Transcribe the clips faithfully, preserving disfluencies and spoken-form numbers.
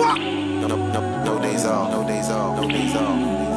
No, no, no, no days off, no days off, no days off.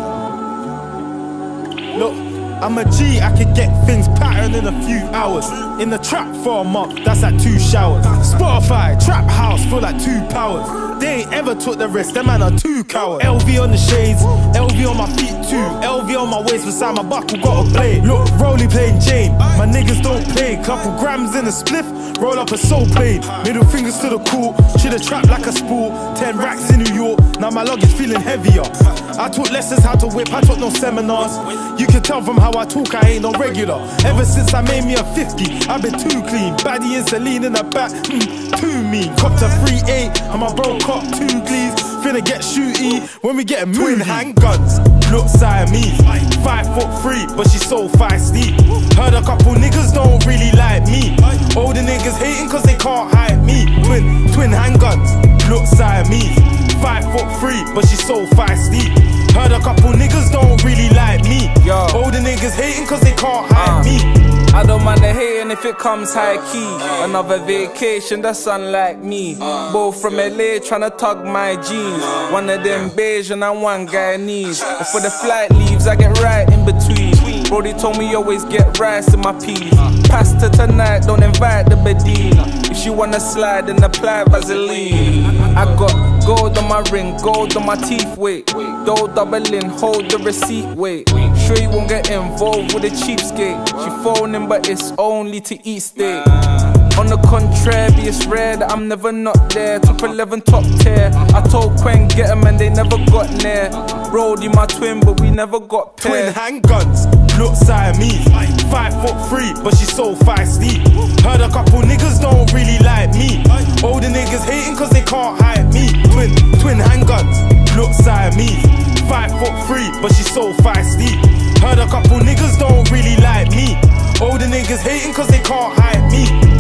Look, I'm a G, I can get things patterned in a few hours. In the trap for a month, that's like two showers. Spotify, trap house for like two powers. They ain't ever took the risk, them man are too cowards. L V on the shades, L V on my feet too. L V on my waist beside my buckle, got a blade. Look, Rolly playing Jane, my niggas don't play. Couple grams in a spliff, roll up a soul plane. Middle fingers to the court, should have trapped like a spool. Ten racks in New York, now my luggage feeling heavier. I taught lessons how to whip, I took no seminars. You can tell from how I talk, I ain't no regular. Ever since I made me a fifty, I've been too clean. Baddie and Celine in the back, mm, too mean. Copped a three eight, and my bro copped two glees. Finna get shooty when we get a twin handguns. Look Siamese, five foot three, but she so feisty. Heard a couple niggas don't really like me. Older niggas hating cause they can't hide me. Twin, twin handguns, look Siamese, five foot three, but she so feisty. Heard a couple niggas don't really like me. Yo. Older niggas hating cause they can't hide uh. me. I don't mind the hating if it comes high key. Another vacation, that's unlike me. Both from L A tryna tug my jeans. One of them beige and one Guyanese. Before the flight leaves, I get right in between. Brody told me always get rice in my peas. Pasta tonight, don't invite the Badine. If she wanna slide, then apply Vaseline. I got gold on my ring, gold on my teeth, wait. Dough doubling, hold the receipt, wait. Sure you won't get involved with a cheapskate. She phoning but it's only to eat steak. On the contrary, it's rare that I'm never not there. Top eleven, top tier. I told Kweng get 'em and they never got near. Brody my twin but we never got paired. Twin handguns, look Siamese, five foot three but she so feisty. Heard a couple niggas don't really like me. Older niggas hating cause they can't hide me. Twin, twin handguns, look Siamese, five foot three but she so feisty. Heard a couple niggas don't really like me. Older niggas hating cause they can't hide me.